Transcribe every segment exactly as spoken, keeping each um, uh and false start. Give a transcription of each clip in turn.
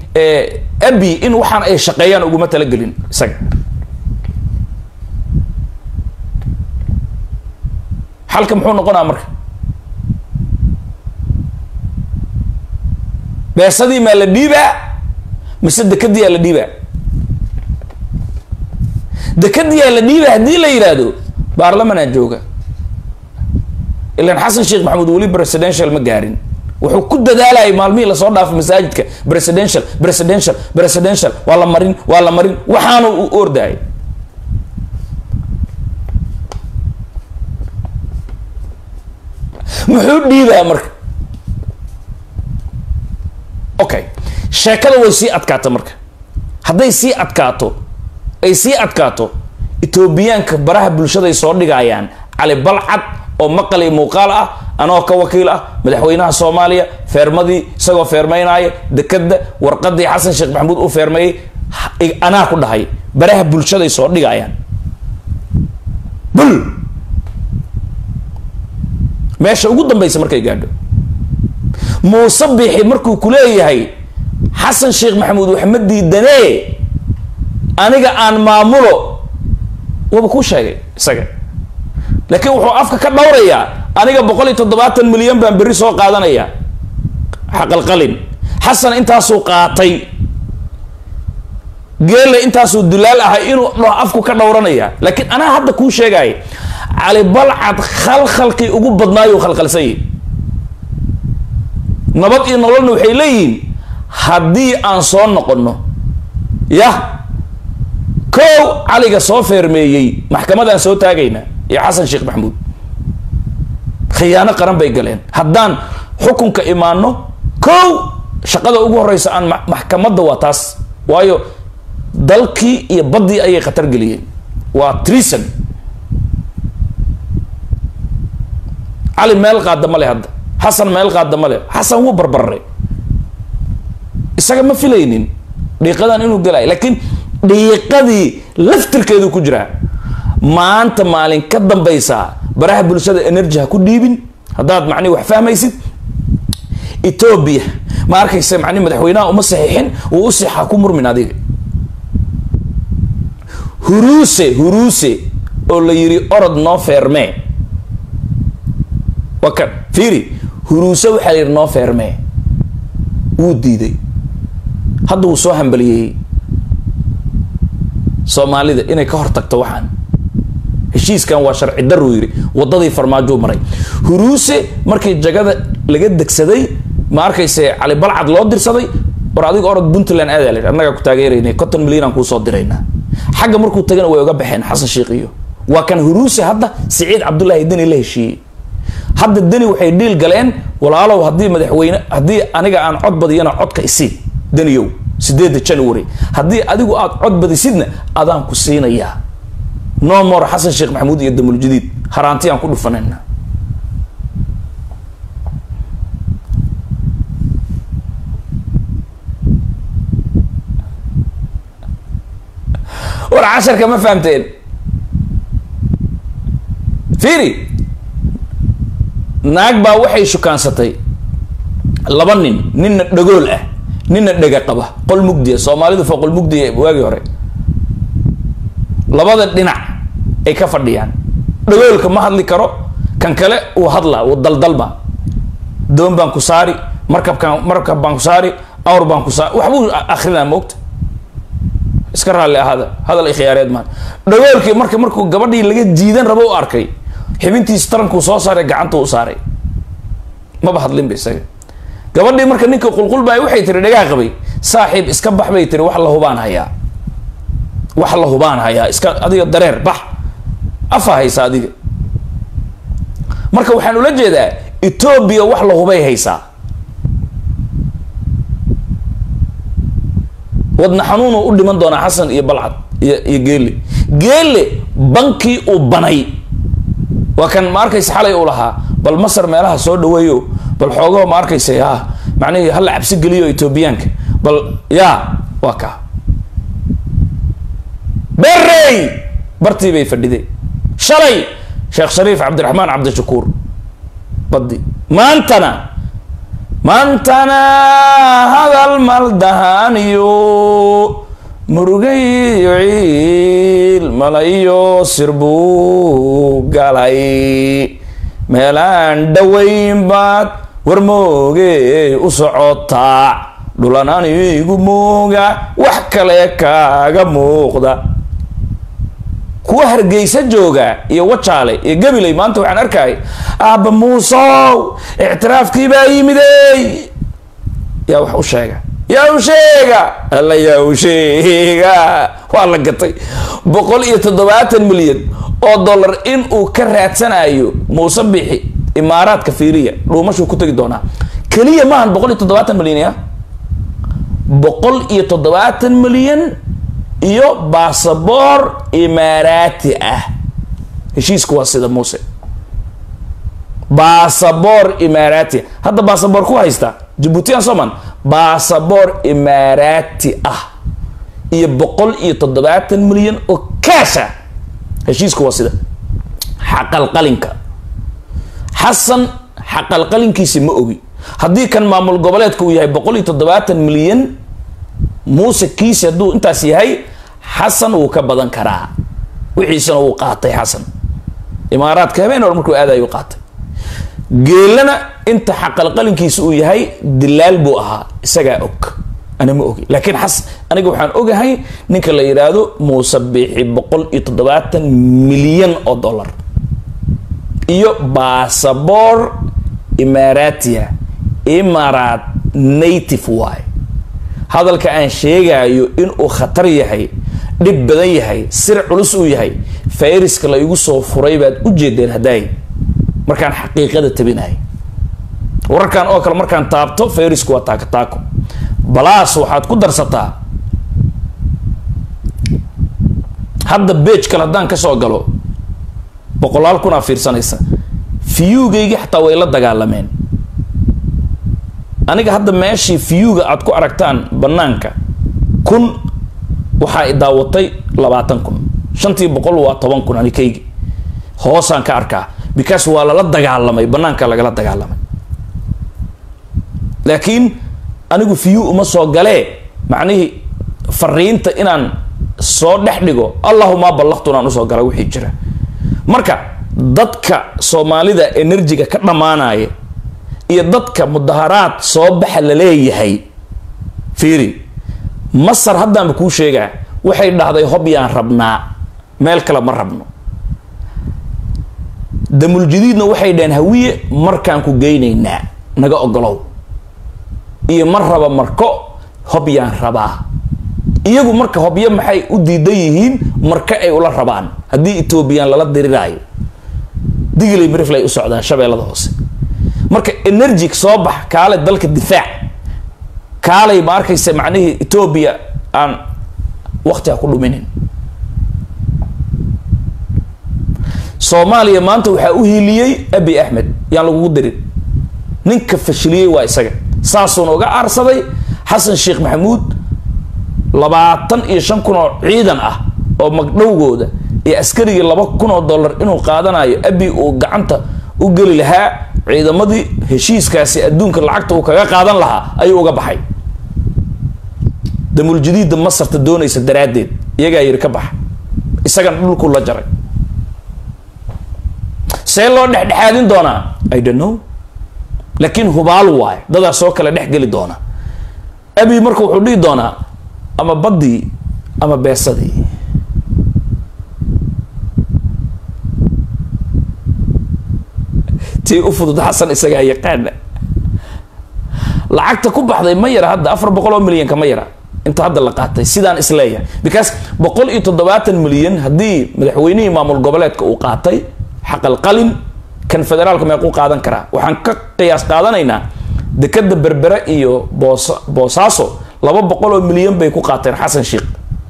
أبي إن وحنا أي شقيان وجو مثلا قلين سج حالكم حون قنا أمرك بس هذه ما لديبة مسد كدي على ديبة دكدي على ديبة هدي لا يرادو بارلمان الجوجا إلا حسن الشيخ محمود ولي بريسيدنشال مجارين wuxuu ku dadaalay maalmihii la soo dhaafay masaajidka presidential presidential presidential wala marin wala marin waxaanu u orday muxuu dhiibaa marka okay sheekada way sii adkaato marka hadday sii adkaato ay sii adkaato Etoobiyaanka baraha bulshada ay soo dhigayaan cali balcad oo maqal iyo muuqaal ah anoo ka wakiil ah madaxweynaha Soomaaliya feermadii isagoo feermeynaya dekada warqadii Xasan Sheekh Maxamuud oo feermeeyay ana ku dhahay baraha bulshada ay soo dhigayaan bul meesha ugu dambaysa markay gaadho muusabixi markuu ku leeyahay Xasan Sheekh Maxamuud waxmed diidanee aniga aan maamulo waba ku sheegay isaga laakiin wuxuu afka ka dhawrayaa aniga boqol iyo toddobaatan milyan baan bari soo qaadanaya xaqal qalin xasan intaasuu qaatay geelle intaasuu dulaal ahay inuu afku ka dhawranaya laakiin anaa hadda kuu sheegay cali balcad khalkhalkii ugu badnaayo khalkhalsay nabad iyo nololna waxay leeyihiin haddii aan soo noqono yah kow caliga soo feermeeyey maxkamadaan soo taagayna يا حسن شيخ محمود خيانة قرن بيقلين هدان حكم كإيمانه كو شقده أقوى رئيس عن محكمة دواتاس وايو دلكي يبدي أي خطر قليل وتريسن علي مال قادم له هذا حسن مال قادم له حسن هو بربري السجن ما في لينين دقيقة إنه قليل لكن دقيقة لفتر كذا كجرا ما أنت مالين كدم بيسا براه بلشة إنرجيها كديبين هذا معني وحفاه يصير إثيوبيا ما أركي سمع عني مدحوينا ومسيحين وأصيح كمر من هذه هروسي هروسي ولا يري أرض نافرمة وكان فيري هروسي وحلير نافرمة ودي دي هذا وصوهم بليه Soomaali da inay ka hortagto waxaan heshiiskan waa sharci darro yiri wadadii farmaajo maray huruuse markii jagada laga degsaday ma arkayse cali balcad loo dirsaday war adiga orod Puntland aad leeyahay annaga ku taageeraynay konton milyan aan ku soo dirayna xagga markuu tagana way uga baxeen Xasan Sheekh iyo waa kan huruuse hadda Saciid Cabdullaahi Dani la heshiiyay hadda Dani waxay deal galeen walaalow hadii madaxweyne hadii aniga aan cod badiyana codka isii Daniyow sideed January hadii adigu aad cod badisidna adaan ku siinaya no more Xasan Sheekh Maxamuud iyo damul jadiid haraanti aan ku dhufanayna war عشر كما فهمتين فيري naag baa waxay shukansatay laba nin nin dhagool ah nin dhaga qaba qol mugdiya Soomaalidu fa qol mugdiya waagi hore labada dhinac ay ka fadhiyaan dhagoolka ma hadli karo kan kale uu hadla uu daldalba doon baan ku saari markabkan markab baan ku saari awr baan ku saari waxbuu akhrina moogta iska raali ahada hadal ikhyaareed ma dhagoolkii marka markuu gabadhii laga jiidan rabo u arkay xibintiis taranku soo saaray gacanta u saaray ma ba hadlin baysaga gabadhii marka ninka qulqul baa waxay tiri dhagaa qabay saaxiib iska bax bay tiri wax la hubaan hayaa wax la hubaan hayaa iska adiga dareer bax afa haysa adiga marka waxaan ula jeedaa Ethiopia wax la hubay haysa wadna xanuun u dhiman doona Xasan iyo Balcad iyo Geelle Geelle banki u banay وكان ماركيس حالي أولها بل مصر مالها سود ويو بل حوجه ماركيس يا معني هلا عبس جليو إثيوبيانك بل يا وكا بري برتي بيفردي شري شيخ شريف عبد الرحمن عبد الشكور بدي ما أنتنا maantana hadal maldahaniyo murugayo ciil malayo sirbuu galay meelaan dhawayn baad warmooge u socotaa dhulanaan igu mooga wax kale kaaga muuqda. kuwa Hargeysa jooga iyo Wajaale iyo Gabiley maanta waxaan arkay aaba Muusow i'tiraafkii baa yimiday yaa wax u sheega yaa u sheega alla yaa u sheega waa la gatay boqol iyo toddobaatan milyan oo dollar in uu ka raadsanayo Muuse Bixi Imaaraadka fiiriya dhuumashu ku tagi doonaa kaliya maahan boqol iyo toddobaatan milyan ya boqol iyo toddobaatan milyan iyo baasaboor Imaaraati ah heshiisku waa sida Muuse baasaboor Imaaraati hadda baasaboor ku haysta Djibouti aan Soomaan baasaboor Imaaraati ah iyo boqol iyo toddobaatan milyan oo kaasha heshiisku waa sida xaqal qalinka Xasan xaqal qalinkiisa ma ogi haddii kan maamul goboleedku uu yahay boqol iyo toddobaatan milyan Muuse kiisa haduu intaas yahay Xasan uu ka badan karaa wixiisana uu qaatay Xasan Imaaraadka habeen hore markuu aadayo qaatay geelana inta xaqal qalinkiisa uu yahay dilaal buu ahaa isaga og ana ma ogi laakiin xas aniga waxaan ogahay ninka la yiraahdo Muuse Bixi boqol iyo toddobaatan milyan oo dollar iyo baasaboor Imaaraatiya Imaaraat native way hadalka aan sheegayo in uu khatar yahay dib badan yahay sir culus uu yahay fayriska la igu soo furay baad u jeedeen haday markaan xaqiiqada tabinahay wararkan oo kale markaan taabto fayrisku waa taako taako balaas waxaad ku darsataa hadda page kale hadaan ka soo galo boqolaal kun aa fiirsanaysa fiyugayga xataa way la dagaalameen aniga hadda meeshii fiyuga aad ku aragtaan banaanka kun waxaa i daawatay labaatan kun shantii boqol waa toban kun anikaygi hoosaan ka arkaa because waa lala dagaalamay banaanka lagala dagaalamay laakiin anigu fiyu uma soo galee macnihii fariinta inaan soo dhex dhigo allahuma ballaqtu inaan usoo gala wixii jira marka dadka Soomaalida enerjiga ka dhamaanaya iyo dadka mudaharaad soo baxa la leeyahay fiiri Masar haddaan ku sheegaa waxay dhahday hob yaan rabnaa meel kale ma rabno damul jadiidna waxay dhaheen hawiye markaan ku geynaynaa naga ogolow iyo mar raba marko hob yaan rabaa iyagu marka hobyo maxay u diidan yihiin marka ay ula rabaan haddii Ethiopian lala diriraayo digilay miriflay u socdaan shabeellada hoose marka energy soo bax kaale dalka difaac kaale ma arkaysa macnaheedu Ethiopia aan waqti ku dhuminin Soomaaliya maanta waxa uu hiiliyay Abiy Ahmed yaan lagu dirin ninka fashiliyay waa isaga saasoo uga arsaday Xasan Sheekh Maxamuud labaatan iyo shan kun oo ciidan ah oo magdhowgooda iyo askariga laba kun oo dollar inuu qaadanayo Abiy oo gacanta u gali lahaa ciidamadii heshiiskaasi adduunka lacagta uu kaga qaadan lahaa ayuu uga baxay damul jadiid Masar ta doonaysa daraadeed iyaga yiri ka bax isaga dhulku la jaray see loo dhexdhexaadin doonaa I don't know laakiin hubaal waay dada soo kala dhex gali doona Abiy markuu wuxuu dhigi doonaa ama badii ama beesadii tii u fudud Xasan isaga yaqaan lacagta ku baxday ma yara hadda afar boqol oo milyan kama yara inta hadda la qaatay sidaan isleeyahay because boqol iyo toddobaatan milyan hadii madaxweynihii maamul goboleedka uu qaatay xaqal qalin kan federaalka ma uu qaadan karaa waxaan ka qiyaas qaadanaynaa dekada berbera iyo boosaaso laba boqol oo milyan bay ku qaateen Xasan Sheekh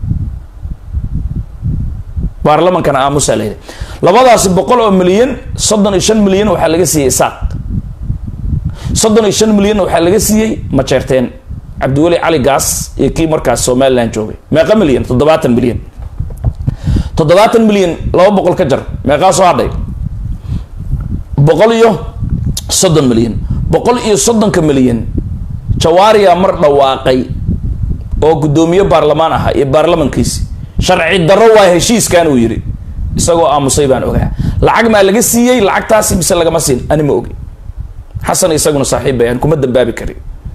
baarlamaanka aamusa leeyahay labadaas boqol oo milyan soddon iyo shan milyan waxa laga siiyay Isaaq soddon iyo shan milyan waxa laga siiyay ma jeerteen Cabdiwali Ali Gaas iyo kii markaas Somaliland joogay meeqa milyan toddobaatan milyan toddobaatan milyan laba boqol ka jar meeqa soo hadhay boqol iyo soddon milyan boqol iyo soddonka milyan jawaariya mar dhawaaqay oo gudoomiye baarlamaan ah iyo baarlamankiisi sharci darro waa heshiiskan uu yiri isagoo aamusay baan ogaa lacag ma laga siiyay lacagtaasi mise laga ma siin ani ma ogi xasan isaguna saaxiib bayaan kuma dambaabi kari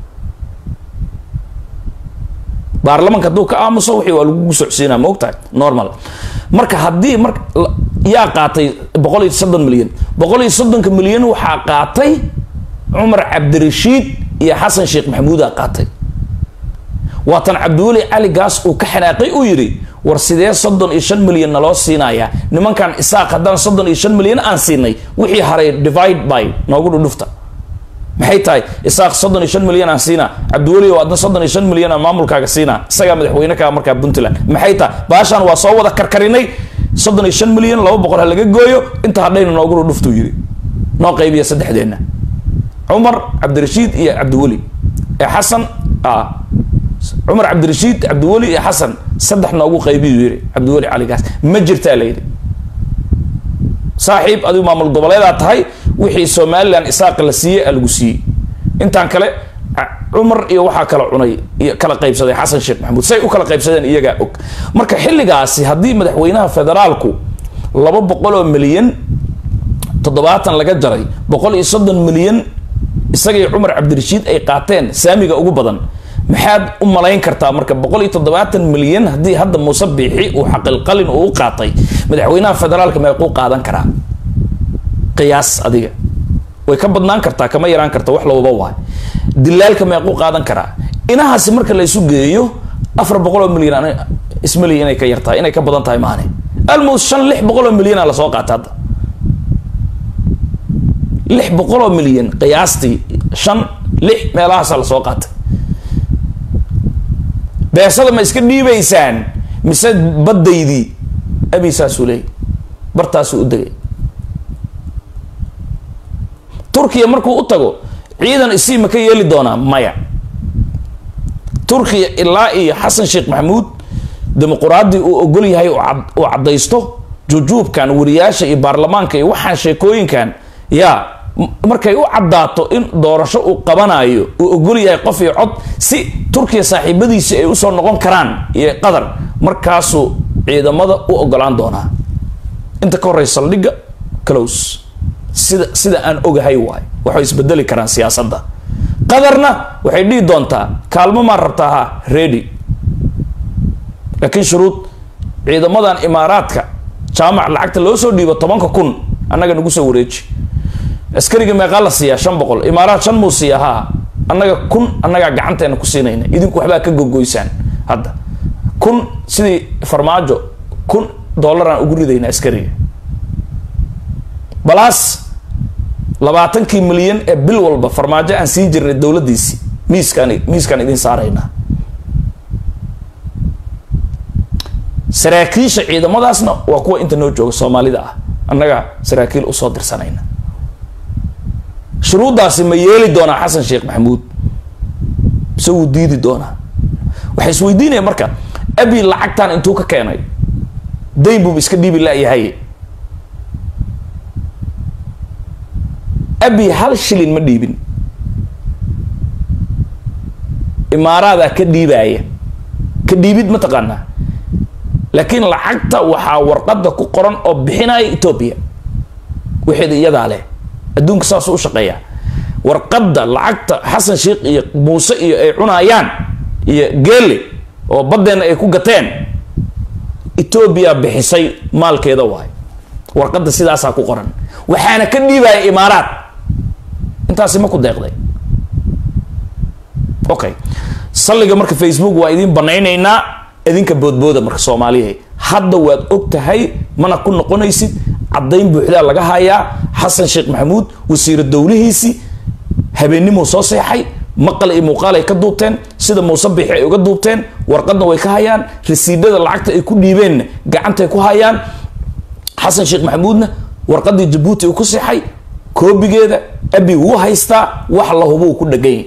baarlamanka duu ka aamuso wixii waa lagu socodsiinaa ma ogtahay normal marka haddii marka yaa qaatay boqol iyo soddon milyan boqol iyo soddonka milyan waxaa qaatay cumar cabdirashiid iyo xasan sheekh maxamuud aa qaatay waatan cabdiweli cali gaas uu ka xanaaqay uu yiri war sidee soddon iyo shan milyan naloo siinayaa nimankan isaaq haddaan soddon iyo shan milyan aan siinay wixii haray divide by noogu dhudhufta maxay tahay isaaq soddon iyo shan milyan aan siinaa cabdiweli oo adna soddon iyo shan milyan aan maamulkaaga siinaa isagaa madaxweyne kaa markaa puntland maxay tahay baashaan waa soo wada karkarinay soddon iyo shan milyan laba boqol ha laga gooyo inta hadhayna noogu dhudhuftuu yiri noo qaybiya saddexdeenna cumar cabdirashiid iyo cabdiweli ee xasan ah عمر عبد الرشيد عبد الولي حسن صدح نوغو قيبي يري عبد الولي علي قاس ما جرتا ليدي صاحب ادو مامل غوبليدا تahay wixii Soomaaliland isaaq la siiyay algusii intaan kale عمر iyo waxa kala cunay iyo kala qaybsaday xasan sheekh maxamuud say u kala qaybsadeen iyaga og marka xilligaasi hadii madaxweynaha federaalku laba boqol oo milyan toddobaatan laga jaray boqol iyo soddon milyan isagii Umar Abdi Rashid ay qaateen saamiga ugu badan maxaad u malayn kartaa marka boqol iyo toddobaatan milyan hadii hadda Muuse Biixi uu xaqil qalin uu qaatay madaxweynaha federaalka ma uu qaadan karaa qiyaas adiga way ka badnaan kartaa kama yaraan kartaa wax looba waa dilaalka ma uu qaadan karaa inahaasi marka la isu geeyo afar boqol oo milyan ismali inay ka yartaa inay ka badan tahay maane almost shan lix boqol oo milyan la soo qaatay hadda lix boqol oo milyan qiyaastii shan lix meelahaas la soo qaatay beesada ma iska dhiibaysaan mise badaydi abi saasulay bartaas u dagay Turkiya markuu u tago ciidan isii ma ka yeeli doona maya Turkiya ilaa iyo Xasan Sheekh Maxamuud dimuqraadi uu ogol yahay oo cadaysto jujuubkan wariyaasha iyo baarlamaanka iyo waxaan sheekooyinkan ya markay u cadaato in doorasho uu qabanayo uu ogol yahay qof iyo cod si Turkiya saaxiibadiisa ay u soo noqon karaan iyo qadar markaas uu ciidamada u ogolaan doona inta ka horeysa saldhiga close sida sida aan ogahay waay waxa isbedeli karaan siyaasadda qadarna waxay dhigi doontaa kaalmo ma rabtaa ready laakiin shuruud ciidamadan imaaraadka jaamac lacagta loo soo dhiibo tobanka kun annaga nagu soo wareeji askariga meeqa la siiyaa shan boqol imaaraad shan muusiya ha annaga kun annaga gacanteena ku siinayna idinku waxba ka gogoysaan hadda kun sidii farmaajo kun dollar aan ugu ridayna askariga balaas labaatankii milyan ee bil walba farmaajo aan siin jirnay dawladdiisi miiskan miiskan idin saarayna saraakiisha ciidamadaasna waa kuwa inta noo jooga Soomaalida ah annaga saraakiil u soo dirsanayna shuruudaasi ma yeeli doona Xasan Sheekh Maxamuud soo diidi doona waxa isweydiinaya marka abi lacagtan intuu ka keenay dayn buu iska dhiibi la yahay abi hal shilin ma dhiibin imaarada ka dhiibaya ka dhiibid ma taqaana laakiin lacagta waxa warqada ku qoran oo bixinay Ethiopia wixii iyada leh adduunka saas u shaqeeya warqada lacagta Xasan Sheekh iyo Muuse iyo ay cunayaan iyo geeli oo badeena ay ku gateen Ethiopia bixisay maalkeeda waay warqada sidaas ku qoran waxaana ka dhiibay imaaraad intaas ma ku deeqday okay salliga marka Facebook waa idin banaynaynaa idinka boodbooda marka Soomaaliyeed hadda waad ogtahay mana ku noqonaysid cadayn buuxda laga hayaa Xasan Sheekh Maxamuud wasiir dawlihiisi habeenimo soo seexay maqal iyo muuqaal ay ka duubteen sida Muuse Biixi ay uga duubteen warqadna way ka hayaan rasiidada lacagta ay ku dhiibeen gacanta ay ku hayaan Xasan Sheekh Maxamuudna warqadii Djibouti uu ku seexay koobigeeda abi uu haystaa wax la hubo ku dhagay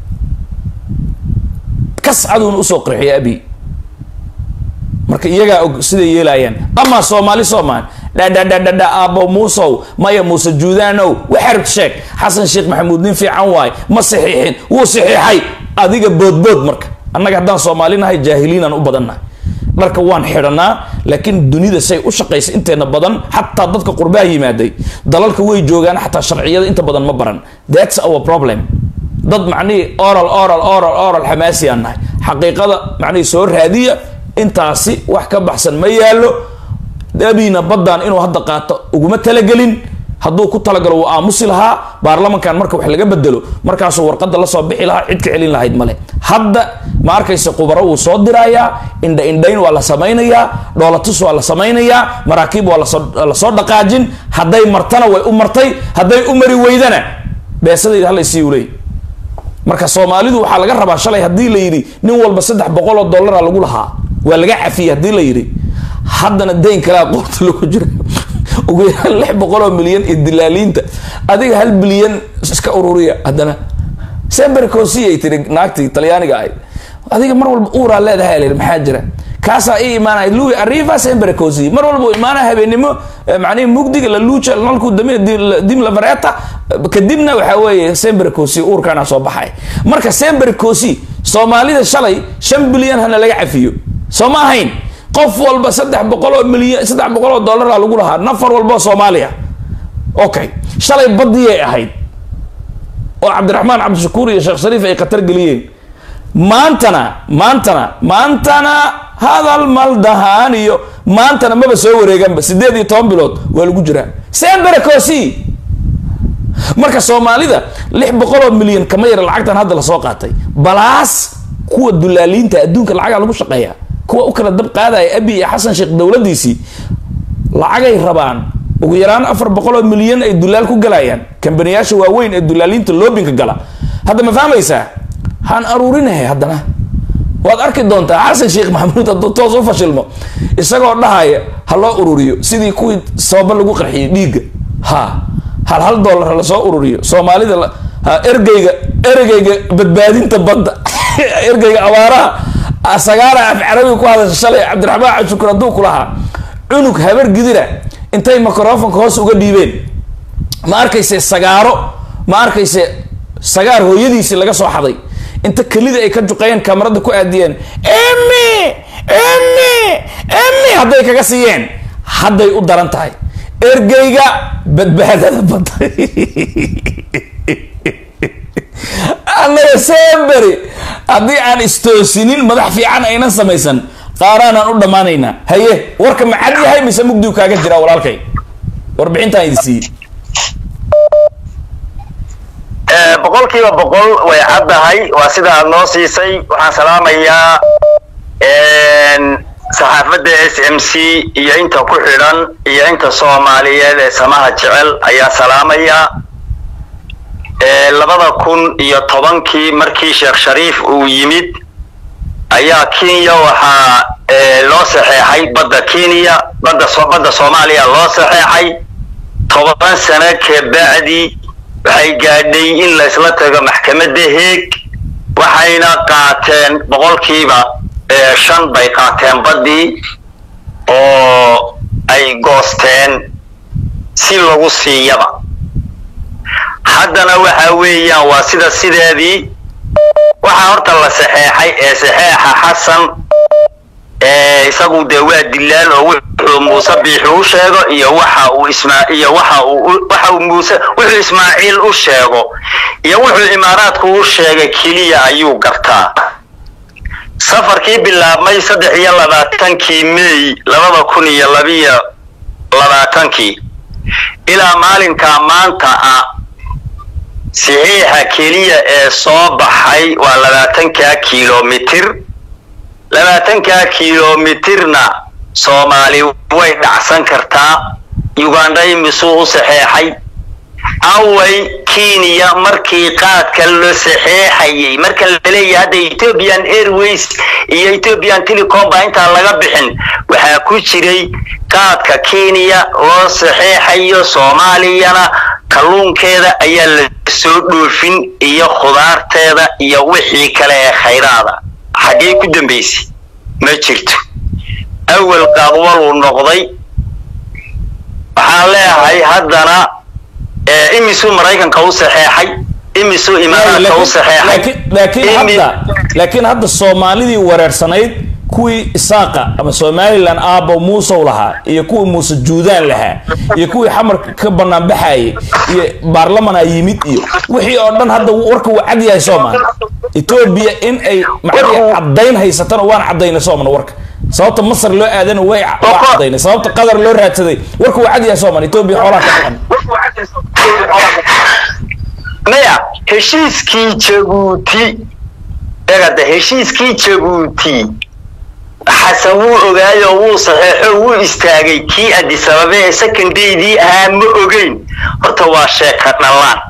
kas aduun u soo qirxiyay abi marka iyaga sida yeelayaan ama Soomaali Soomaan دا دا دا دا دا أبو موسى ما يا موسى جودانو وحرب شيك حسن شيخ محمود نين في عنواي ما صحيحين هو صحيحي أديك بود بود مرك أنا قدام صوماليين هاي جاهلين أنا أبدنا marka waan xidhanaa laakiin dunida say u shaqeyso inteena badan hatta dadka qurbaha yimaadey dalalka way joogaan hatta sharciyada inta badan ma baran that's our problem dad macni oral oral oral oral xamaasi annahay xaqiiqada macni soo raadiya intaasi wax ka baxsan ma yaalo dabina badan inuu hadda qaato uguma talagelin hadduu ku talagalo waa aamusi lahaa baarlamankan marka wax laga bedelo markaas warqada la soo bixi lahaa cid ka celin lahayd male hadda ma arkaysa qubaro uu soo diraya indha indhayn waa la sameeynaya dhoolatus waa la sameeynaya maraakiib waa la soo dhaqaajin haday martana way u martay haday u mari weydana beesadayda hal isii ulay marka Soomaalidu waxa laga rabaa shalay hadii la yiri nin walba saddex boqol oo dollar lagu lahaa waa laga cafiyay hadii la yiri haddana deyn kala qorto lagu jiro ugu yaraan lix boqol oo milyan idilaalinta adiga hal bilyan iska ururiya haddana sember kosi ay tiri naagti talyaaniga ay adiga mar walba uura leedahay leer maxaa jira kaasa ay iimaanay Louis Arriva sember kosi mar walba iimaana habeenimo macni mugdiga la luuja nalku damay dim la barata kadibna waxa weeye sember kosi uurkana soo baxay marka sember kosi Soomaalida shalay shan bilyan hana laga cafiyo Soomaaliyin qof walba saddex boqol oo milyan saddex boqol oo dollar lagu lahaa nafar walba Soomaaliya okay shalay badiyay ahayd oo Cabdiraxmaan Cabdishakuur iyo Sheekh Shariif ay qatar galiyeen maantana maantana maantana hadal maldahaan iyo maantana maba soo wareeganba sideed iyo toban bilood waa lagu jiraa sember kosi marka Soomaalida lix boqol oo milyan kama yar lacagtan hadda la soo qaatay balaas kuwa dulaaliinta adduunka lacag lagu shaqeeyaa kuwa u kala dab qaaday abi xasan sheekh dawladiisi lacagay rabaan ugu yaraan afar boqol oo milyan ay dulaal ku galayaan kambaniyasha waaweyn ee dulaalinta loobinka gala hadda ma fahmaysaa han aruurinahay haddana waad arki doontaa xasan sheekh maxamuud haduu toos u fashilmo isagoo dhahaya ha loo ururiyo sidii kuwii sabab lagu qarxiyay dhiiga ha hal hal dollar la soo ururiyo Soomaalida ergeyga ergeyga badbaadinta badda ergeyga awaaraha asagaara af carabi ku hadashay shalay Cabdiraxmaan Cabdishakuur haduu ku lahaa cunug habar gidira intay microphone hoos uga dhiibeen ma arkayse sagaaro ma arkayse sagaar hooyadiisi laga soo xaday inta kalida ay ka juqayeen kamarada ku aadiyeen emmi emmi emmi haday kaga siiyeen haday u daran tahay ergeyga badbaadada badda anaga semberi haddii aan istoosinin madax fiican aynan samaysan qaaraan aan u dhamaanayna haye warka ma cad yahay mise mugdigu kaaga jira walaalkay warbixintaan idin siiyey ee boqolkiiba boqol way caddahay waa sida aad noo siisay waxaan salaamayaa een saxaafadda S M C iyo inta ku xidhan iyo inta Soomaaliyeed ee samaha jecel ayaa salaamaya ee labada kun iyo tobankii markii Sheekh Shariif uu yimid ayaa Kenya waxa loo saxeexay badda Kenya badda badda Soomaaliya loo saxeexay toban sano ka bacdi waxay gaadhay in la isla tago maxkamadda Hague waxayna qaateen boqolkiiba shan bay qaateen badii oo ay goosteen si lagu siiyaba haddana waxa weeyaan waa sida sideedii waxa horta la saxeexay ee saxeexa Xasan ee isagu de waa dilaal oo wuxuu Muuse Biixi u sheego iyo waxa uu Ismaaciil iyo waxa uu waxa uu Muuse wuxuu Ismaaciil u sheego iyo wuxuu Imaaraadku u sheegay kaliya ayuu gartaa safarkii bilaabmay saddex iyo labaatankii May laba kun iyo laba iyo labaatankii ilaa maalinka maanta ah saxiixa kaliya ee soo baxay waa labaatanka kiiloomitir labaatanka kiiloomitirna Soomaali way dhacsan kartaa Uganda imisuu saxeexay away Kenya markii qaadka la saxeexayay marka la leeyahay Ethiopian Airways iyo Ethiopian Telecom baa inta laga bixin waxa ku jiray qaadka Kenya loo saxeexayo Soomaaliyana kalluunkeeda ayaa la soo dhoofin iyo khudaarteeda iyo wixii kale ee khayraada xagee ku dambeysay ma jirto awal qaadwal uu noqday waxaan leeyahay haddana imisuu maraykanka u saxeexay imisuu imaaraadka u saxeexay laakiin hadda laakiin hadda Soomaalidii wareersanayd kuwii Isaaqa ama Somaliland aabo Muuse lahaa iyo kuwii Muuse Juudaan lahaa iyo kuwii xamar ka banaan baxay iyo baarlamaan ay yimid iyo wixii oo dhan hadda warka uu cad yahay Soomaali Ethiopia in ay macnaheedu cadeyn haysatan waan cadeynay Soomaali warka sababta Masar loo aadan way cadeynay sababta Qatar loo raadsaday warka uu cad yahay Soomaali Ethiopia xoolaha ka xan maya heshiiskii Djibouti eegada heshiiskii Djibouti حسن وو اوغايو وو صحيحو وو استاغي كي اديس ابابا سكنديدي اه ما اوغين horta waa sheeka dhalaan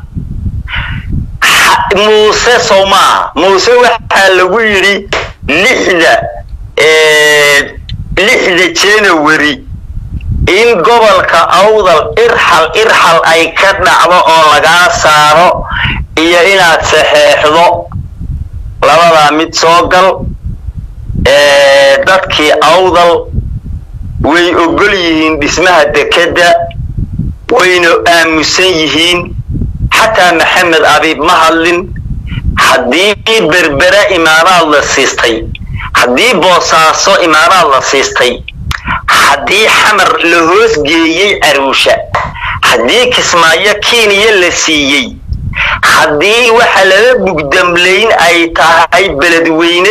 Muuse Soma Muuse waxa lagu yiri lixda ee lixda January in gobolka Awdal irxal irxal ay ka dhacdo oo laga saaro iyo inaad saxeexdo labada mid soo gal ee dadkii Awdal way ogol yihiin dhismaha dekada wayna aamusan yihiin حتى محمد أبيب مهلن حدي بربرة إمارة الله سيستي حدي بوصاصو إمارة الله سيستي حدي حمر لهوس جيي أروشة حدي كسمايا كينيا لسيي حدي وحلال بقدملين أي تاهي بلدوين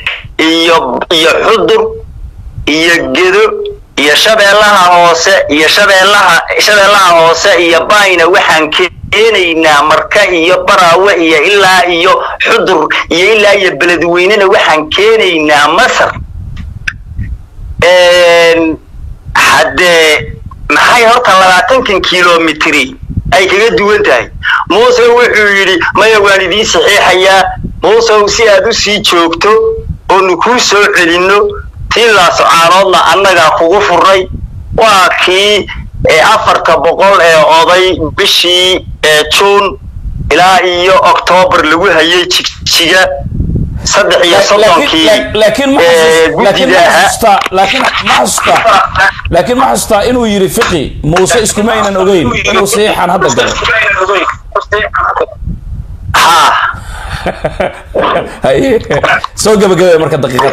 يحضر يجدو يشبه لها هوسة يشبه لها يشبه لها هوسة يباين وحن كينينا مركا يبراوة إلا يو حضر إلا يبلدويننا وحن كينينا مصر حد maxay horta labaatan kiiloomitri ay kaga duwan tahay Muuse wuxuu yiri maya waalidiin saxiixaya Muuse si aad u sii joogto oo nu ku soo celino ila saaroodna annaga kugu furay waa kii afarta boqol ee oday bishii June ilaa iyo October lagu hayay jigjiga saddex iyo soddonkii laakiin ma laakiin laakiin ma xasuusta laakiin ma xasuusta inuu yiri fiqi Muuse isku ma aynan ogeyn inuu saxiixan hadda galo ha hay soo gabagabay marka daqiiqad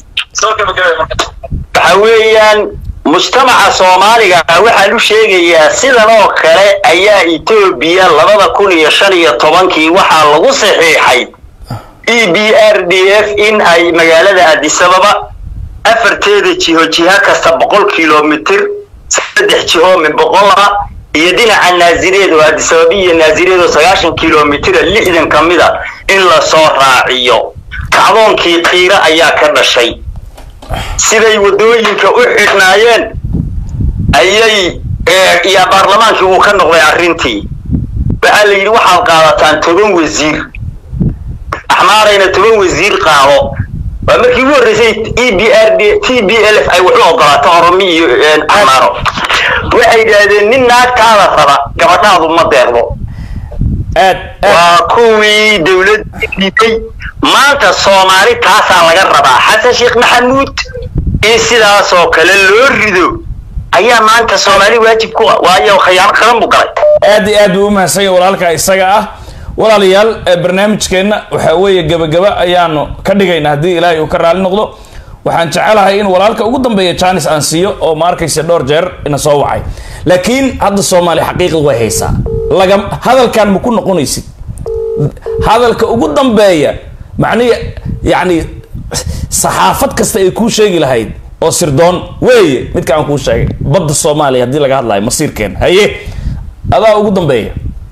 حويان مجتمع Soomaaliga waxa uu sheegayaa sidan oo kale ayaa Ethiopia labada kun iyo shan iyo tobankii waxa lagu saxiixay E B R D F in ay magaalada Addis Ababa afarteeda jiho jiha kasta boqol kiiloomitir saddex jiho min boqol iyo dhinaca Naazireed oo Addis Ababa iyo Naazireed oo sagaashan kiiloomitir lixdan kamida in la soo raaciyo kacdoonkii qiira ayaa ka dhashay siday wadooyinka u xidhnaayeen ayay ee baarlamaankii uu ka noqday arintii waxa la yiri waxa qaadataan toban wasiir axmaarayna toban wasiir qaado waa markii uu horeysay E B R D T B L F ay wuxuu ogolaato Oromo iyo Axmaaro waxay yiraahdeen nin naagtaada raba gabadhaadu ma deeqdo aad waa kuwii dawladda dhigay maanta Soomaali taasa laga rabaa Xasan Sheekh Maxamuud in sidaas oo kale loo rido ayaa maanta Soomaali waajib ku waayo khayaan qaran bu galay aad iyo aad u mahadsan walaalka isaga ah walaalayaal barnaamijkeena waxa weeye gabagaba ayaanu ka dhigaynaa hadii Ilaahay uu ka raali noqdo waxaan jecelahay in walaalka ugu dambeeya chance aan siiyo oo markaysa dhowr jeer ina soo wacay laakiin hadda Soomaali xaqiiqad way haysaa laga hadalkan ma ku noqonaysid hadalka ugu dambeeya macnihi yani saxaafad kasta ay ku sheegi lahayd oo sirdoon weeye midka aan ku sheegay badda Soomaaliya hadii laga hadlayo masiirkeen haye adaa ugu dambeeya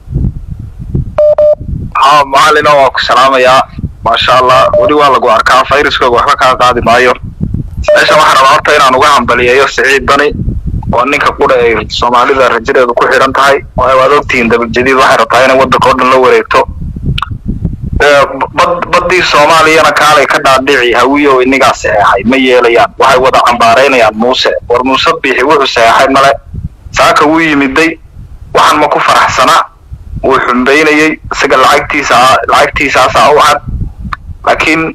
ها معلنا وسلام يا ما شاء الله ودي والله قاركا فيروسك waxba ka qaadi maayo meesha waxa rabaa inaan uga hambaliyeeyo Saciid Bani oo ninka ku dhaay Soomaalida rajadeedu ku xiran tahay oo ay ogtiin dab jadiid waxa rabtaa in wadda koodhan la wareegto ee badii Soomaaliyana kaalay ka dhaadhici hawiyo iniga saxay ma yeelayaan waxay wada cambaaraynayaan Muuse war Muuse bixi wuxuu saxay male saaka uu yimiday waxaan ma ku faraxsanaa وحنبيني سجل لعيبتيسا لعيبتيسا ساوحد لكن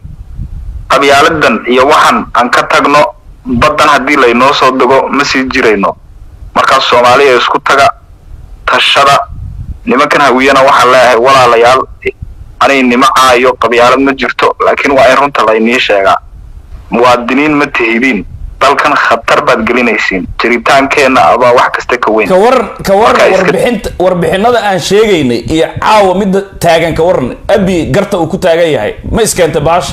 قبيالدن يوحن أن كتجنا بدن هدي لينو صدقو مسجد جرينو markaas Soomaaliya isku taga tashada nimankan hawiyana waxa leeyahay walaalayaal anay nimacaayo qabyaalad ma jirto laakiin waa ay runta la inii sheegaa muwaadiniin ma tihibin dalkan khatar baad gelinaysiin jiritaankeena aba wax kasta ka weyn ka war ka war warbixinta warbixinada aan sheegaynay iyo caawa mid taagan ka waran abi garta uu ku taagan yahay ma iskanta baash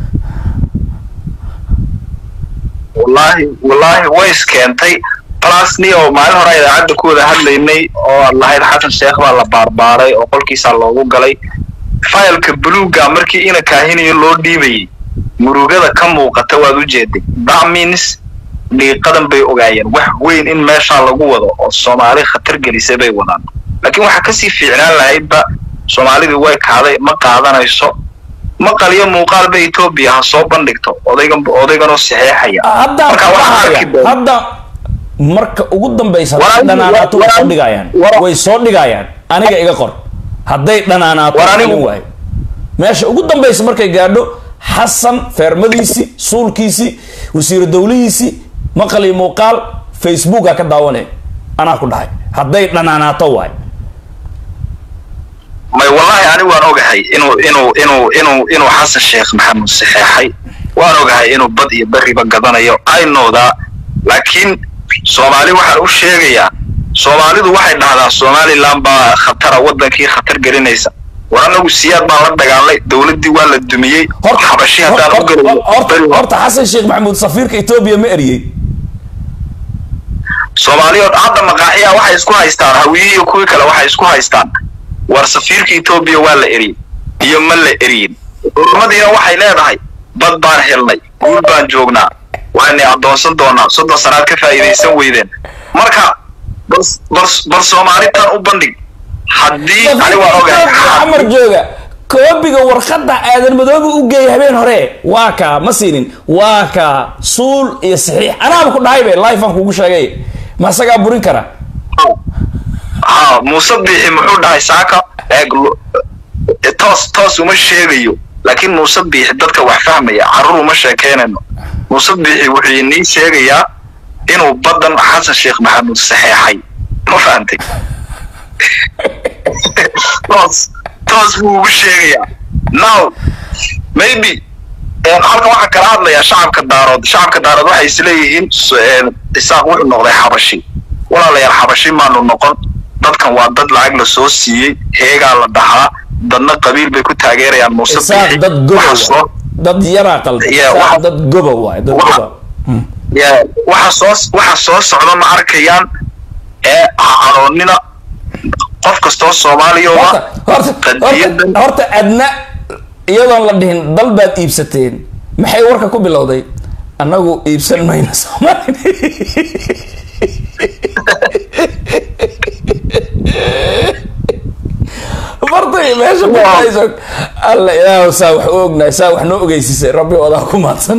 wallahi wallahi way iskantay plasni oo maalin hore idaacada ku wada hadlaynay oo lahayd xasan sheekh baa la baarbaaray oo qolkiisa loogu galay faylka buluuga markii ina kaahinayo loo dhiibay murugada ka muuqata waad u jeeday that means dhiiqadan bay ogaayeen wax weyn in meesha lagu wado oo Soomaali khatar gelisay bay wadaan laakiin waxa ka sii fiicnaan lahaydba Soomaalidu way kaaday ma qaadanayso ma qaliyo muuqaal bay Ethiopia ha soo bandhigto odaygan odaygan oo saxeexaya marka waxa hadda marka ugu dambaysa dhanaanaato soo dhigayaan way soo dhigayaan aniga iga qor hadday dhanaanaato waay meesha ugu dambaysa markay gaadho حسن فرمديسي سولكيسي وسير دوليسي مقالي موقال فيسبوك كداونه انا كو دحاي هداي دناناتو واي ما والله يعني وان اوغاي انو انو انو انو انو حسن الشيخ محمد صحيحي وان اوغاي انو بد iyo bari ba gadanayo ay nooda laakiin Soomaali waxa uu sheegaya Soomaalidu waxay dhahdaa Somaliland ba khatar wadankii khatar gelinaysa وأنا وسياد ما رد قال دولتي ولا الدمية حبشي هذا أرت أرت حسن الشيخ محمود صفير كإثيوبيا مقري Soomaaliya hadda maqaaxiya waxa isku haystaan hawiye iyo kuwa kale waxa isku haystaan war safiirka Ethiopia waa la eri iyo ma la eriin urmadina waxay leedahay bad baan helnay guul baan joognaa waana adoonsan doonaa soddon sanaad ka faa'iideysan weydeen marka bas bas bas Soomaalitan u bandhig haddii ani waa ogahay amar jooga koobiga warqada aadan madoobe u geey habeen hore waa ka ma siinin waa ka suul iyo saxiix anaa ku dhahay be live aan kugu sheegay ma saga burin kara ah musabbihi muxuu dhahay saaka ee toos toos uma sheegayo laakiin musabbihi dadka wax fahmaya carruur uma sheekeynayno musabbihi wuxuu inii sheegayaa inuu badan xasan sheekh maxamuud saxeexay ma fahantay toos toos buu sheegayaa now maybe een halka waxa kala hadlaya shacabka daarood shacabka daarood waxay isleeyihiin isaaq wuxuu noqday xabashi walaalayaal xabashi maanu noqon dadkan waa dad lacag la soo siiyay heegaa la dhaxaa dadna qabiil bay ku taageerayaan muusabixi dad gobo dad yara qalbi dad gobo waay dad gobo ya waxa soo waxa soo socda ma arkayaan ee aroonina qof kasto Soomaaliya horta horta adna iyadoon la dhihin dal baad iibsateen maxay warka ku bilowday annagu iibsan mayna Soomaaliya bartay meesha baxayso alla ilaahu saa wax oognaay saa wax noo ogeysisay rabbi wada ku maadsan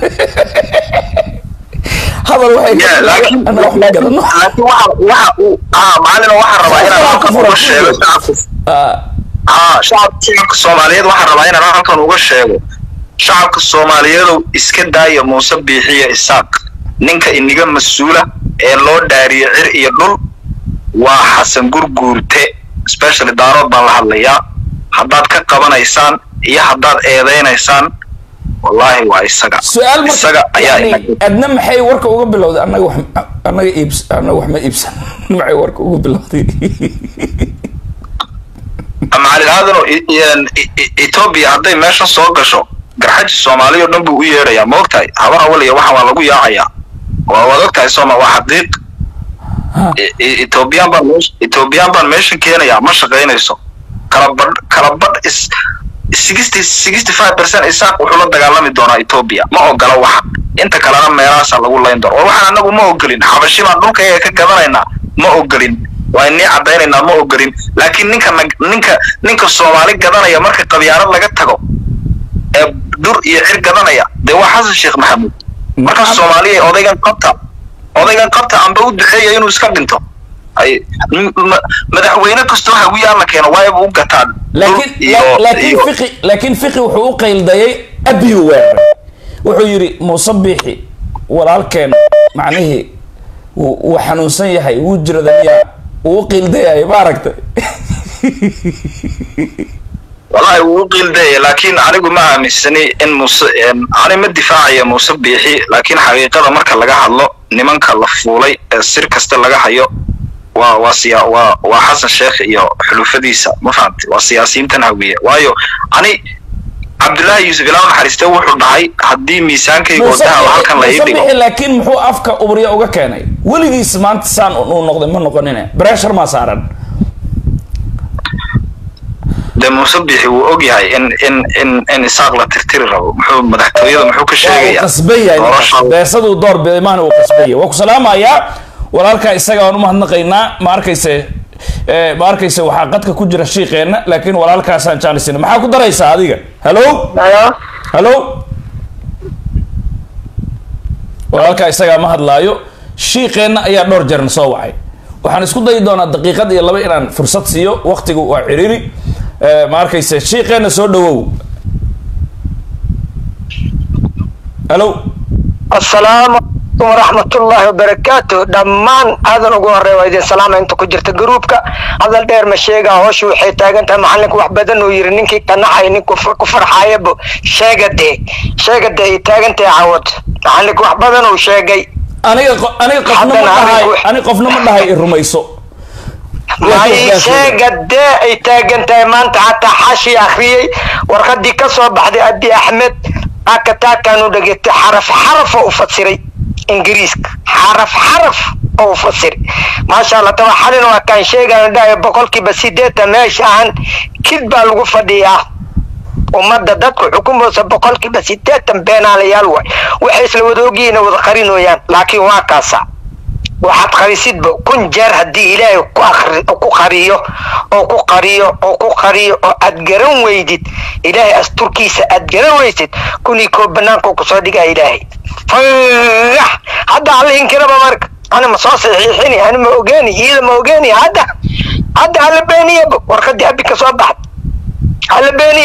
هذا الواحد لكن أنا أحنا لكن واحد واحد آه معلنا واحد ربعين أنا كم وقش آه آه شعب شعب الصوماليين واحد ربعين أنا كم وقش شعب الصوماليين إسكنداية مصبيحية إساق نينك إنيجا مسؤولة اللو داري عر يدل وحسن جرجورته especially دارات بالحلية حداد كقبنا إنسان هي حداد إيدين إنسان والله وايسقى سؤال مرة يعني أدنى محي ورك وقبل لو أنا وح أنا إبس أنا وح ما إبس محي ورك وقبل لو أما على هذا يعني إثيوبيا هذا ماشى صوغ شو قرحة الصومالية نبوا وياه يا موقتي هذا أول يوم واحد ولا وياه عيا ووقتها الصومال واحد ضيق إثيوبيا بمش إثيوبيا بمش كينا يا مش غير يسوع كربر كربر إس sixty sixty-five percent isaaq wuxuu la dagaalami doonaa Ethiopia ma ogala waxa inta kalena meelaha lagu leyn doono waxa anagu ma ogolin xabashi ma dhulka ay ka gadanayna ma ogolin waa inay cadeynayna ma ogolin laakiin ninka ninka ninka Soomaali gadanaya marka qabyaalad laga tago ee dur iyo xir gadanaya de waa Xasan Sheekh Maxamuud marka Soomaaliya odaygan qabta odaygan qabta amba u duxeeyay inuu iska dhinto ay madaxweyne kastoo hawiya la keeno way u gataan لكن لكن فقي لكن فقي وحقوق قيل داي أبي وير وحيري مصبيحي ولا كان معناه وحنوسن يحي وجرة دنيا وقيل ده ما عرفت والله وقيل ده لكن أنا أقول ما مستني إن مص أنا ما دفاعي مصبيحي لكن حقيقة مركز لقى الله نمان كلفولي السيركس لقى حيو وواسيا وحسن الشيخ يو حلوف ديسا ما فهمت وسياسيين تنهوية وايو أنا عبد الله يوسف لو حريسته وحد هاي حدي ميسان كي قدها وهالكن لا يدي لكن محو أفكا أبريا أوجا كاني ولدي سمعت سان نقد من نقدنا بريشر ما صارن ده مصبيح وأوجي هاي إن إن إن إن ساقلة ترتير ربو محو مدحتوية محو كشيء قصبية بيصد ودور بإيمان وقصبية وكسلام يا walaalka isaga aan u mahadnaqaynaa ma arkayse ee ma arkayse waxa qadka ku jira sheeqeena laakiin walaalkaas aan jaanisina maxaa ku daraysaa adiga hello hello hello walaalka isaga ma hadlaayo sheeqeena ayaa dhowr jeer soo wacay waxaan isku dayi doonaa daqiiqad iyo laba inaan fursad siiyo waqtigu waa ciriiri ee ma arkayse sheeqeena soo dhawow hello السلام ورحمة الله وبركاته دمان هذا نقول الرواية السلام أنت كجرت جروبك هذا الدير مشيجا هوش وحيتاج أنت محلك وحبدن ويرنينك كناحي إنك كفر كفر حيب شيجا دي شيجا دي تاج أنت عود محلك وحبدن وشيجي أنا أنا قفنا ما هاي أنا قفنا ما هاي الرميسو ما هي شيجا دي تاج أنت ما أنت حتى حشي أخوي ورقدي كسر بعد أدي أحمد أكتا كانوا دقيت حرف حرف وفسري إنجليزك حرف حرف أو فسر ما شاء الله تبع حالنا وكان شيء قال ده بقول كي بس يديت ماشي عن كذب الغرفة دي ومدة دتك حكومة بقول كي بس يديت بين على يلوى وحيس الودوجين وذكرين ويان لكن واقاسا واحد خريسيد بو كن جار هدي إلهي وكو أخري وكو خريو وكو قريو وكو خريو أدقرون ويدد إلهي أستركيس أدقرون ويدد كن يكو بنانكو كصادقة إلهي فرح هذا عليهم كده بمرك أنا مصاص الحيني أنا موجاني إذا موجاني هذا هذا على بيني ورقدي أبي كصباح على بيني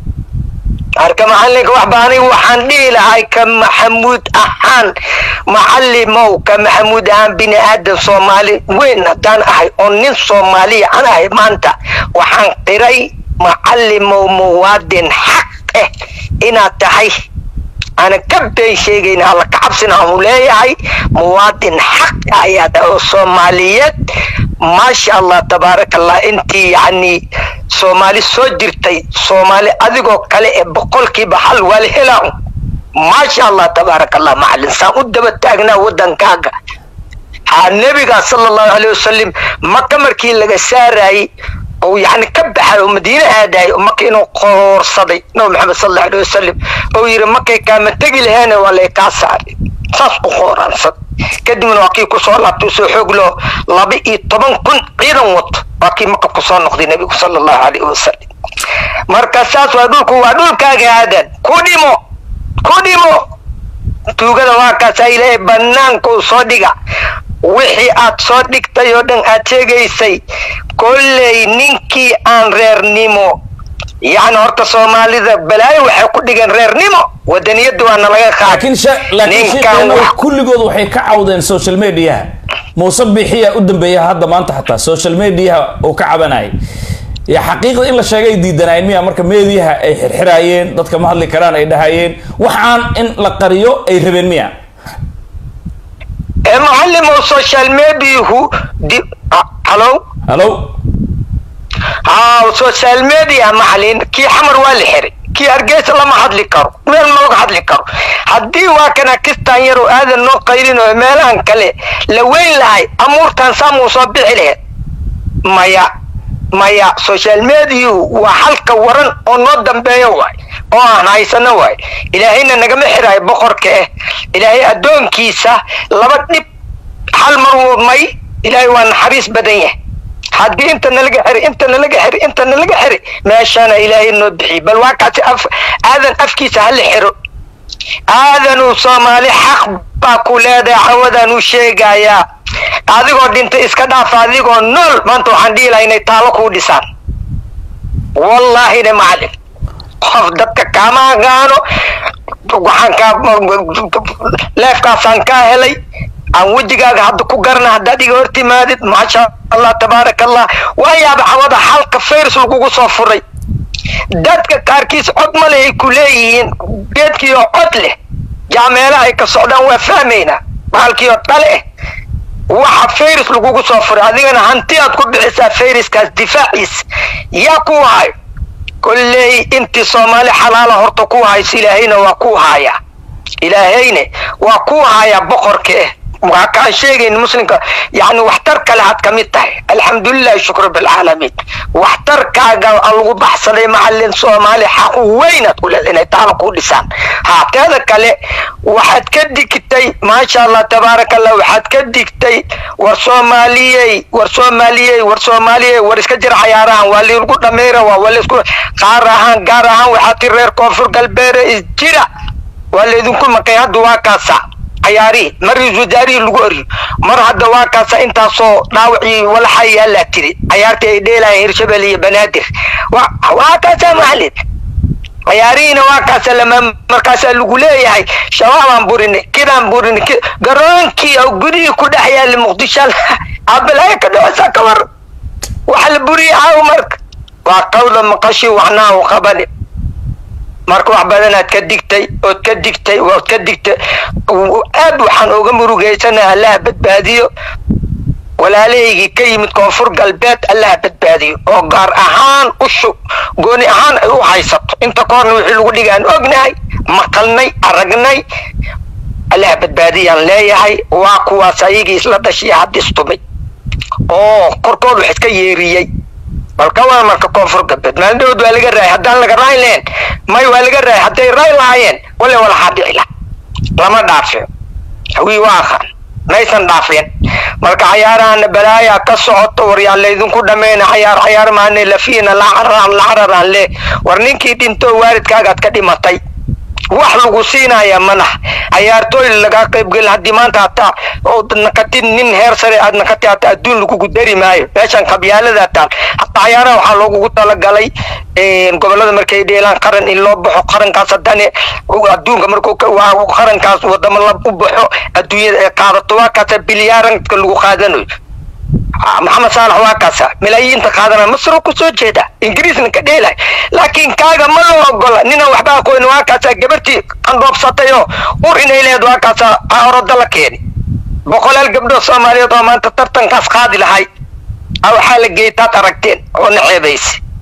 أركب محلك وحباني وحندي لهاي كم محمود أحان محلي مو كم محمود أحان بني آدم صومالي وين دان أهي أنين صومالي أنا هي مانتا وحن قري محلي مو مواد حق إنا تحي أنا كبدي شيء إن الله كعبسنا مولاي مواد حق آيات الصوماليات ما شاء الله تبارك الله أنت يعني صومالي سجرتي صومالي أذكر كله بقول كي بحال والهلا ما شاء الله تبارك الله مع الإنسان ودب تاجنا ودن كاجا النبي صلى الله عليه وسلم ما كمر كي لقى ساري أو يعني كبح المدينة هذا مكة إنه قور صدي نو محمد صلى الله عليه وسلم أو يرى مكة كان تجي هنا ولا يكسر صاص قورا صد كده من وكي كسر تسوي حقله لبي طبعا كن غير موت وكي مكة كسر نقد النبي صلى الله عليه وسلم مركز ساس ودولك ودولك هذا كوديمو كوديمو توجد واقع سيله بنان كو صديقة wixii aad soo dhigtay oo dhan aad sheegaysay kolley ninkii aan reernimo yani horta soomaalida balaayo waxay ku dhigan reernimo wadaniyadu waana laga qaaday laakiin kulligood waxay ka cawdeen social media Muuse Bixiya u dambeeyay hadda maanta xataa social media oo ka cabanay ya xaqiiqada in la sheegay diidanayeen miya marka meediyaha ay xirxiraayeen dadka ma hadli karaan ay dhahayeen waxaan in la qariyo ay rabeen miya معلم السوشيال ميديا هو دي الو الو ها السوشيال ميديا محلين كي حمر والحري كي ارجيس لما حد لي كرو ميل ما حد لي كرو حدي واكنا كستان يرو هذا نو قيرين ميلان كله لوين لاي امورتان سامو صبح له مايا مايا سوشيال ميديا وحلقه ورن او نو دنبيو واي oo aan haysano way ilaahayna naga mixray boqorka eh ilaahay adoonkiisa laba dib hal mar may ilaahay waan xariis badan yahay hadii inta nalaga xiri inta nalaga xiri inta nalaga xiri meeshana ilaahay noo bixi bal waaqati af aadan afkiisa hal xiro aadan Soomaali xaq ba ku leedahay awadan u sheegaya adigoo dhinta iska dhaaf adigoo nool maanta waxaan dhiilay inay taalo ku dhisaan wallahi ne macallin qof dadka kama gaano waxaan ka leefkaasaan ka helay aan wejigaaga hadda ku garna haddaad iga hortimaadid maasha allah tabaaraka allah waayaaba cawada halka fayrs lagugu soo furay dadka qaarkiis cod ma leh ay ku leeyihiin geedkii oo cod leh jaameelaha ay ka socdaan waa fahmaynaa bahalkii oo dhale eh waxa fayrs lagugu soo furay adigana hanti aad ku bixisaa fayriskaas difaaciis yaa ku hayo kulley intii soomaali xalaala horta ku haysa ilaahayna waa ku haya ilaahayna waa ku haya boqorka eh وكان شيء المسلم يعني واحتر كلها كميته الحمد لله شكر بالعالمين واحتر كاجا الله بحصل مع الصومالي حق وين تقول لنا تعال كل لسان هكذا كله واحد كدكتي ما شاء الله تبارك الله واحد كدكتي والصومالي والصومالي والصومالي ورسكجر عيارها واللي يقول دميره واللي يقول قارها قارها واحد الرير كفر قلبير الجرا واللي يقول ما كان دوا كاسا عياري مريض جاري لغوري مر هذا واقع انت صو ناوعي ولا حي الا تري عيارتي ديلا هيرشبلي بنادر واقع مالد عيارينا واقع لما مركز لغو ليهي شباب بورني كده بورني قرانكي او غري كدحيا لمقدشال عبلاي كده سكور وحل بوري او مرك وقول مقشي وحنا وقبل marka wax badan aad ka digtay oo ka digtay oo ka digtay aad waxaan uga murugeysanahay Allah badbaadiyo walaaleygi ka yimid koonfur galbeed Allah badbaadiyo oo gaar ahaan u shu gooni ahaan ay u haysato inta koorna wixii lagu dhigaan ognahay maqalnay aragnay Allah badbaadiyaan leeyahay waa kuwaas ayagii isla dhashay hadistumay oo korkood wax iska yeeriyay balkawa marka koonfur galbeed maaldowd waa laga raay hadaan laga raay leen may waa laga raay haday raay laayeen wala wala xadila lama dhaafin hawi waaxan maysan dhaafin marka ciyaarahan balaaya ka socoto wariyaan leedin ku dhameena ciyaar ciyaar maana la fiina la caraan la caraan le war ninkii dhinto waalidkaaga ka dhimatay wax lagu siinaya mana ciyaartooy laga qayb gal hadii maanta ta oo naqatin nin heer sare aad naqatay ta adduun lagu gudari maayo meeshan qabyaalada taal hatta ciyaaraha waxa loogu tala galay een gobolada markay dheelaan qaran in loo baxo qarankaas hadane adduunka markuu waa qarankaas wadamo la u baxo adduunyada ay qaadato waa ka bilyaaran lagu qaadanayo محمد صالح واكاسا ملايين تقادنا مصر كسو جيدا انجليز نكديلا لكن كاغا ما لو اوغول نينا وحبا كوين واكاسا غبرتي ان دوبساتيو اور ان الى واكاسا اورد لكيني بقولال غبدو سوماليا دو ما ترتن كاس قادي لهي او حال جيتا تركتين ونعيبيس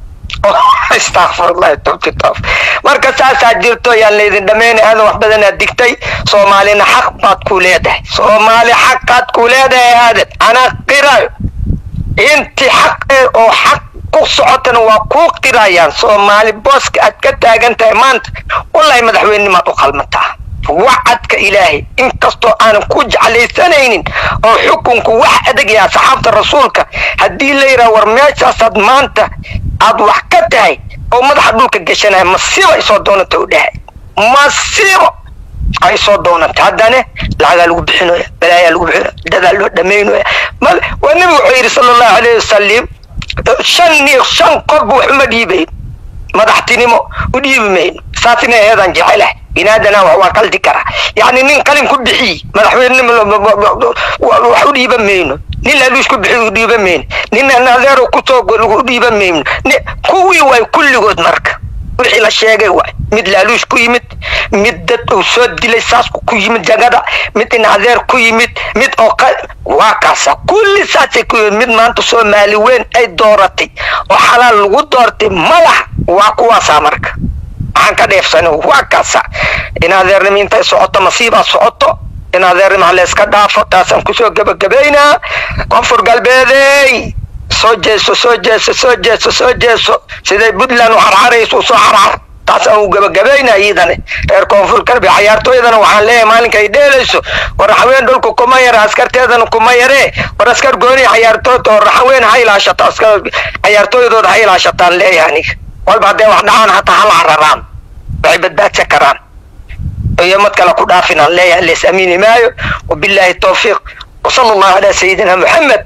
استغفر الله توبتوف marka saasa jirto yaan leedin dhameyn aad wax badan aad digtay Soomaalina xaq baad ku leedahay Soomaali xaqad ku leedahay aad ana qiray inti xaq oo xaq ku socotana waa ku qirayaan Soomaali booska aad ka taagantahay maanta wallahi madaxweynima u qalmataa wacadka ilaahi in kasto aan ku jeclaysanaynin oo xukunku wax adag ya saxaabta rasuulka hadii la yiraahdo war meeshaas maanta aad wax ka tahay oo madaxa dhulka gashanay masiibo ay soo doonato u dhahay masiibo ay soo doonato hadane laga lagu bixinayo balaaya lagu bixinayo dadaal loo dhameeynayo waa nabi xiriir sallallahu alayhi wasallam shan shan qof wuxuu madhiibay madaxtinimo u dhiibmeen saasina heedan jecelahay inaadana waa qaldi kara yani nin qalin ku bixi madaxweynimo wax u dhiibmeen nin la isku bixi u dhiibmeen nin nadeero ku soo u dhiibmeen kuwii way kulligood marka wixii la sheegay way mid la isku yimid mid dad uu soo dilay saas ku yimid jagada mid nadeer ku yimid mid oo waa kaasa kulli saas ku mid maanta Soomaali weyn ay dooratay oo xalaal lagu doortay malaha waa kuwaas marka aan ka dheefsano waa kaasa in adeernimo intay socoto masiiba socoto in adeernimo la iska dhaafo taasan ku soo gabagabayna koonfur galbeeday soo jeeso soo jeeso soo jeeso soo jeeso siday Puntland u xarxarayso soo xarxar taasan u gabagabayna iyadana reer koonfur galbeed ciyaartooydana waxaan leeyahay maalinka ay dheelayso war haween dhulku kuma yara askarteedana kuma yare war askar gooni ciyaartooyda oo haween haylaashata askar ciyaartooydooda haylaashataan leeyahay walba hadee wax dhacaan hata hal cararaan way badbaadsa karaan iyo mad kala ku dhaafina leeyahay lees amiin maayo wabillahi tawfiiq wa sallallahu ala sayyidina muhammad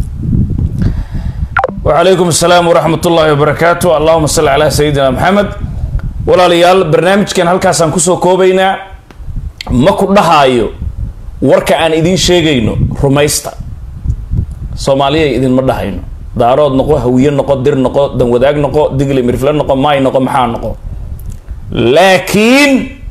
wa alaykum assalam wa rahmatullahi wa barakatuh allahumma salli ala sayyidina muhammad walaalayaal barnaamijkan halkaas aan ku soo koobaynaa ma ku dhahayo warka aan idin sheegayno rumaysta Soomaaliya idin ma dhahayno daarood noqo hawiye noqo dir noqo dan wadaag noqo digli mirfle noqo maay noqo maxaa noqo laakiin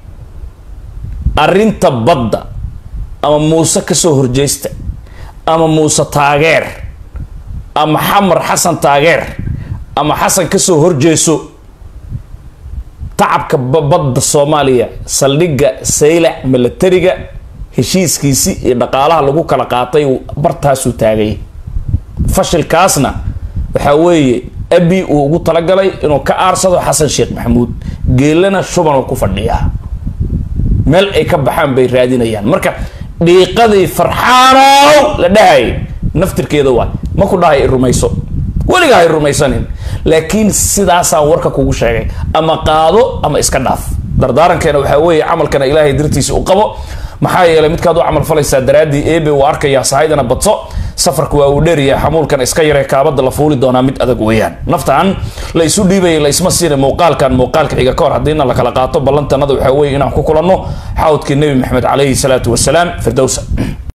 arinta badda ama Muuse ka soo horjeesta ama Muuse taageer ama Xamar Xasan taageer ama Xasan ka soo horjeeso tacabka badda Soomaaliya saldhiga saylac militariga heshiiskiisi iyo dhaqaalaha lagu kala qaatay bartaas u taagay fashilkaasna waxa weeye abi uu ugu talagalay inuu ka aarsado Xasan Sheekh Maxamuud geelana shuban ku fadhiya meel ay ka baxaan bay raadinayaan marka dhiiqadii farxaanow la dhahay naftirkeeda waa ma ku dhahay rumayso waliga ay rumaysanin laakiin sidaas aan warka kugu sheegay ama qaado ama iska dhaaf dardaarankeena waxa weeye amalkana Ilaahay dirtiisa u qabo maxaa yeelay midkaad u amal falaysaa daraadii eebe uu arkaya sahaydana badso safarku waa uu dheeriyaa xamuulkan iska yaree kaabada la fuuli doonaa mid adag weeyaan naftaan la isu dhiibay la isma siin muuqaalkan muuqaalka xiga ka hor hadina la kala qaato ballantanada waxa weeye inaan ku kulanno xawdkii nabi maxamed calayhi salaatu wasalaam firdawsa